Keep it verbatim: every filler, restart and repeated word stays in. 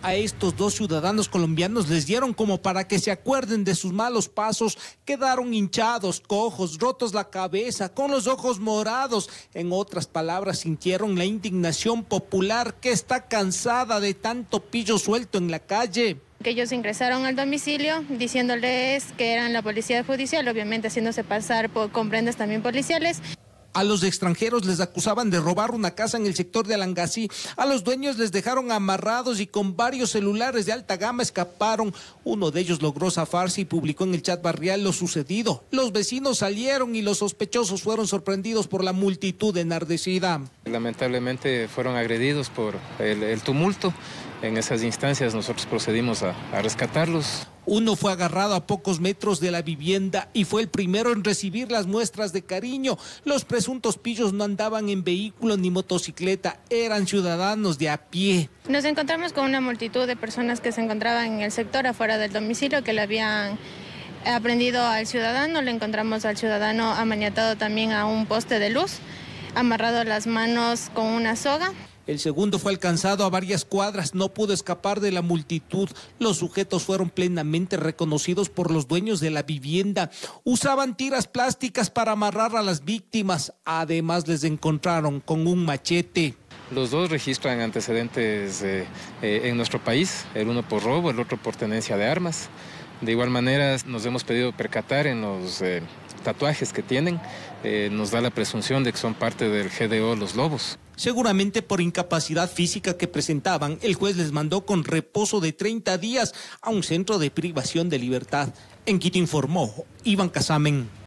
A estos dos ciudadanos colombianos les dieron como para que se acuerden de sus malos pasos. Quedaron hinchados, cojos, rotos la cabeza, con los ojos morados. En otras palabras, sintieron la indignación popular que está cansada de tanto pillo suelto en la calle. Que ellos ingresaron al domicilio diciéndoles que eran la policía judicial, obviamente haciéndose pasar por con prendas también policiales. A los extranjeros les acusaban de robar una casa en el sector de Alangasí. A los dueños les dejaron amarrados y con varios celulares de alta gama escaparon. Uno de ellos logró zafarse y publicó en el chat barrial lo sucedido. Los vecinos salieron y los sospechosos fueron sorprendidos por la multitud enardecida. Lamentablemente fueron agredidos por el, el tumulto. En esas instancias nosotros procedimos a, a rescatarlos. Uno fue agarrado a pocos metros de la vivienda y fue el primero en recibir las muestras de cariño. Los presuntos pillos no andaban en vehículo ni motocicleta, eran ciudadanos de a pie. Nos encontramos con una multitud de personas que se encontraban en el sector afuera del domicilio, que le habían aprendido al ciudadano. Le encontramos al ciudadano amaniatado también a un poste de luz, amarrado las manos con una soga. El segundo fue alcanzado a varias cuadras, no pudo escapar de la multitud. Los sujetos fueron plenamente reconocidos por los dueños de la vivienda. Usaban tiras plásticas para amarrar a las víctimas. Además, les encontraron con un machete. Los dos registran antecedentes eh, eh, en nuestro país, el uno por robo, el otro por tenencia de armas. De igual manera, nos hemos pedido percatar en los eh, tatuajes que tienen. Eh, nos da la presunción de que son parte del G D O Los Lobos. Seguramente por incapacidad física que presentaban, el juez les mandó con reposo de treinta días a un centro de privación de libertad. En Quito informó Iván Casamen.